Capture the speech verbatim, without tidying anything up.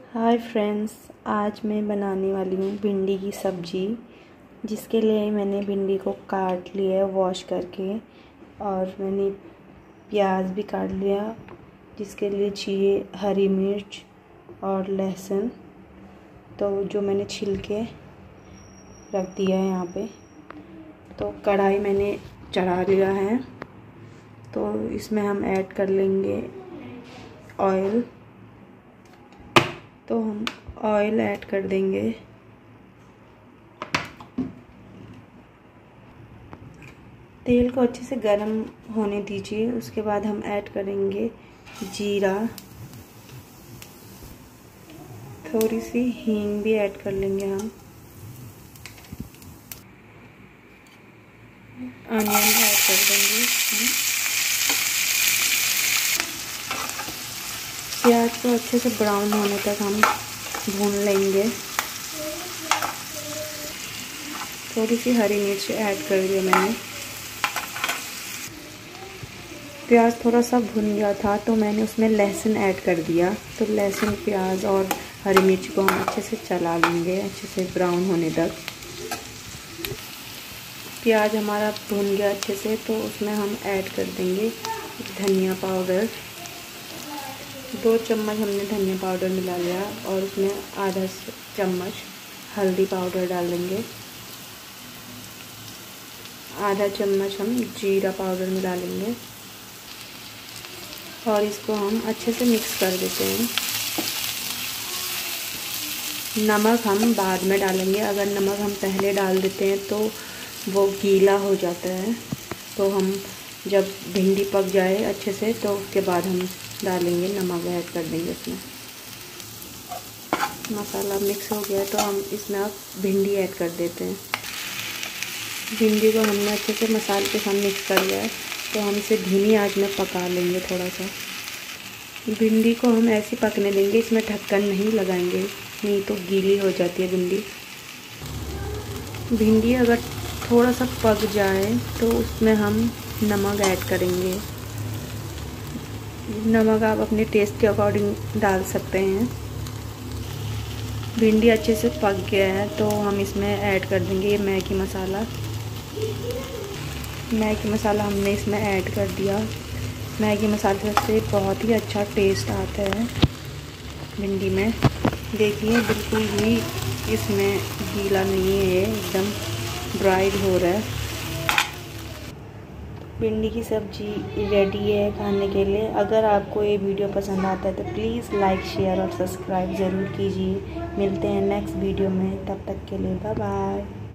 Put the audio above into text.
Hi friends, आज मैं बनाने वाली हूँ भिंडी की सब्ज़ी। जिसके लिए मैंने भिंडी को काट लिया है वॉश करके, और मैंने प्याज भी काट लिया, जिसके लिए चाहिए हरी मिर्च और लहसुन। तो जो मैंने छिल के रख दिया है यहाँ पे। तो कढ़ाई मैंने चढ़ा लिया है, तो इसमें हम ऐड कर लेंगे ऑयल। तो हम ऑयल ऐड कर देंगे। तेल को अच्छे से गरम होने दीजिए। उसके बाद हम ऐड करेंगे जीरा, थोड़ी सी हींग भी ऐड कर लेंगे हम। अनियन ऐड कर देंगे हम। प्याज को अच्छे से ब्राउन होने तक हम भून लेंगे। थोड़ी सी हरी मिर्च ऐड कर दिया मैंने। प्याज थोड़ा सा भुन गया था तो मैंने उसमें लहसुन ऐड कर दिया। तो लहसुन, प्याज और हरी मिर्च को हम अच्छे से चला लेंगे, अच्छे से ब्राउन होने तक। प्याज हमारा भुन गया अच्छे से, तो उसमें हम ऐड कर देंगे धनिया पाउडर। दो चम्मच हमने धनिया पाउडर मिला लिया, और उसमें आधा चम्मच हल्दी पाउडर डाल देंगे। आधा चम्मच हम जीरा पाउडर मिला लेंगे, और इसको हम अच्छे से मिक्स कर देते हैं। नमक हम बाद में डालेंगे। अगर नमक हम पहले डाल देते हैं तो वो गीला हो जाता है। तो हम जब भिंडी पक जाए अच्छे से, तो उसके बाद हम डालेंगे, नमक ऐड कर देंगे इसमें। मसाला मिक्स हो गया तो हम इसमें अब भिंडी ऐड कर देते हैं। भिंडी को हमने अच्छे से मसाले के साथ मिक्स कर लिया है, तो हम इसे धीमी आंच में पका लेंगे थोड़ा सा। भिंडी को हम ऐसे पकने देंगे, इसमें ढक्कन नहीं लगाएंगे, नहीं तो गीली हो जाती है भिंडी। भिंडी अगर थोड़ा सा पक जाए तो उसमें हम नमक ऐड करेंगे। नमक आप अपने टेस्ट के अकॉर्डिंग डाल सकते हैं। भिंडी अच्छे से पक गया है तो हम इसमें ऐड कर देंगे ये मैगी मसाला। मैगी मसाला हमने इसमें ऐड कर दिया। मैगी मसाले से बहुत ही अच्छा टेस्ट आता है भिंडी में। देखिए बिल्कुल भी इसमें गीला नहीं है, एकदम ड्राई हो रहा है। भिंडी की सब्ज़ी रेडी है खाने के लिए। अगर आपको ये वीडियो पसंद आता है तो प्लीज़ लाइक, शेयर और सब्सक्राइब ज़रूर कीजिए। मिलते हैं नेक्स्ट वीडियो में, तब तक के लिए बाय बाय।